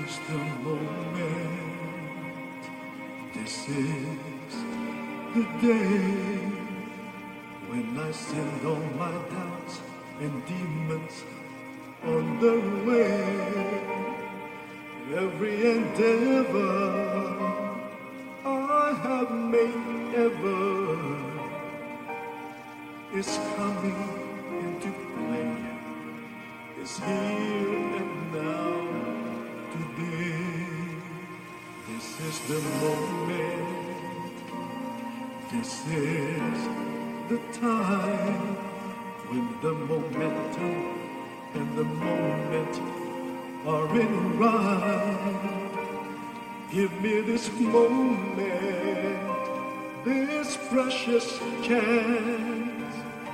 is the moment. This is the day when I send all my doubts and demons on the way. Every endeavor I have made ever is coming into play. Is here and now today. This is the moment. This is the time when the momentum and the moment are in rhyme. Give me this moment, this precious chance.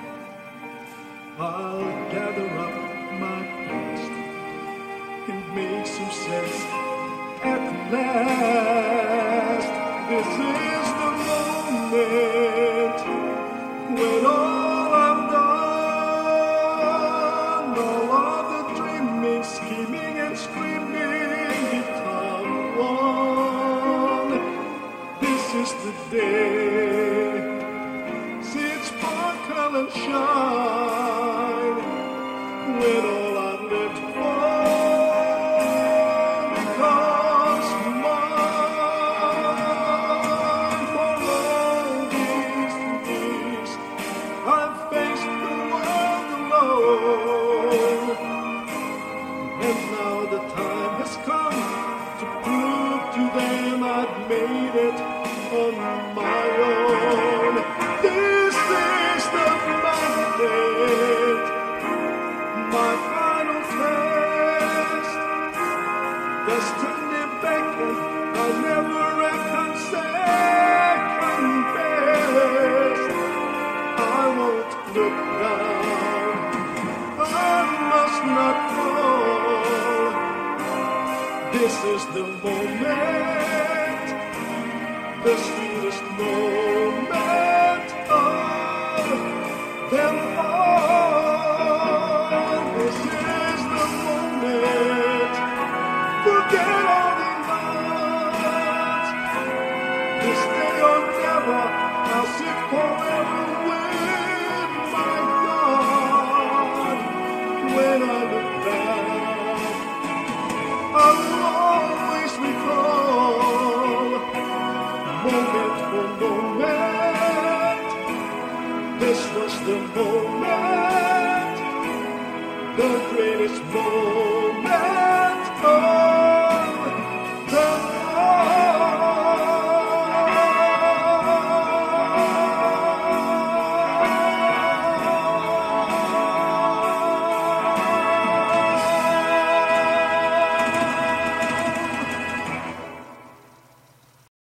I'll gather up my past and make some sense at last. This is the moment when all I've done, all of the dreaming, scheming and screaming become one. This is the day, see it sparkle and shine, when all I've lived for becomes mine. For all these years I've faced the world alone, and now the time has come to prove to them I've made it on my own. This is the mandate, my final test. Destiny beckoned, I'll never reckon second best. I won't look down, I must not fall. This is the moment, the sweetest moment of them all. This is the moment, forget all the odds. This day or never, I'll sit forever with my God. When I look back, I'll always recall, moment for moment, this was the moment, the greatest moment of